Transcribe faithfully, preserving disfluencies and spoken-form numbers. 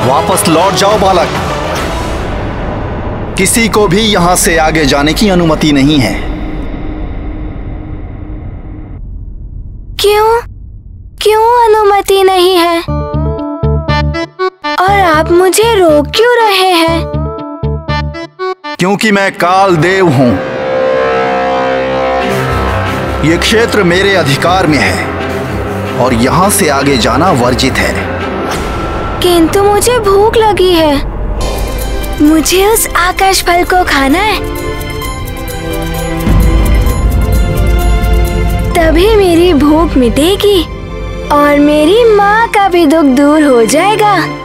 वापस लौट जाओ बालक। किसी को भी यहां से आगे जाने की अनुमति नहीं है। क्यों? क्यों अनुमति नहीं है? और आप मुझे रोक क्यों रहे हैं? क्योंकि मैं काल देव हूं। ये क्षेत्र मेरे अधिकार में है और यहां से आगे जाना वर्जित है। किंतु मुझे भूख लगी है। मुझे उस आकाश फल को खाना है। तभी मेरी भूख मिटेगी और मेरी माँ का भी दुख दूर हो जाएगा।